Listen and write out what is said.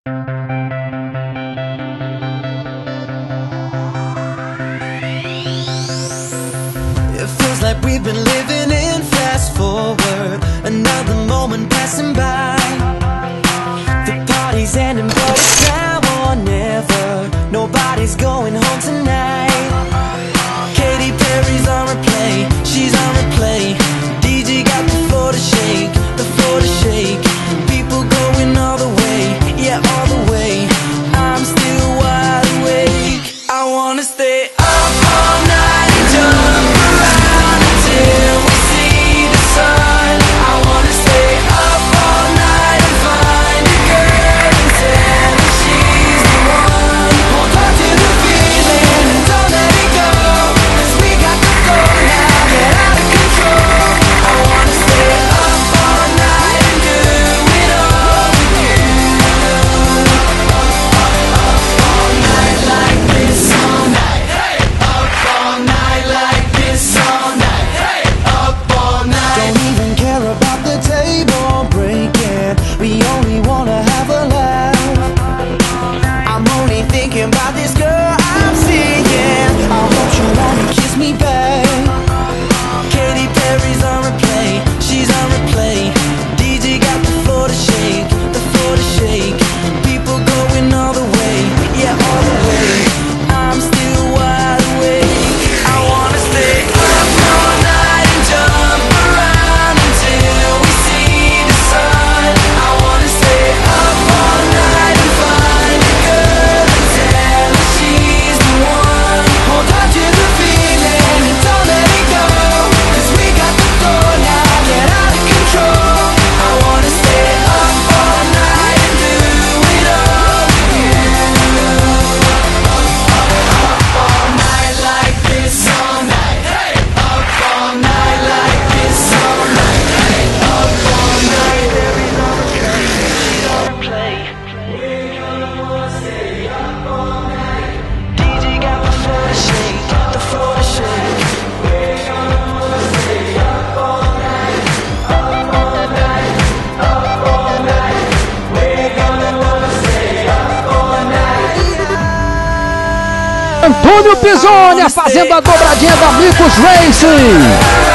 It feels like we've been living in fast forward, another moment passing by. The party's ending, but it's now or never. Nobody's going home tonight. Katy Perry's on replay, she's on replay. DJ got the floor to shake, the floor to shake. People going all the way, yeah, all the way. I'm still wide awake. I wanna stay up all night and jump around until we see the sun. I wanna stay up all night and find a girl and tell her she's the one. Hold on to the feeling and don't let it go, 'cause we got the flow now, get out of control. I wanna stay up all night and do it all with you. Up all night like this all night. Hey, up all night like this all night. Hey, up all night. Don't even care about the table breaking. We only wanna have a laugh. I'm only thinking about this girl I'm seeing. I hope she wanna kiss me back. Katy Perry's on replay, she's on replay. DJ got the floor to shake, the floor to shake. People going all the way, yeah, all the way. I'm still wide awake. I wanna stay up all night and jump around until we see the sun. I wanna stay up all night and find a girl and tell her she's the one. Hold on to the feeling and don't let it go, 'cause we got the flow now, get out of control. I wanna stay up all night and do it all with you. Up all night like this all night. Hey, up all night like this all night. Hey, up all night. Every's on replay. We're gonna wanna stay up all night. DJ got the floor to shake, the floor to shake. We're gonna wanna stay up all night. Up all night, up all night. We're gonna wanna stay up all night. Antônio Pisoni fazendo a dobradinha da Micos Racing.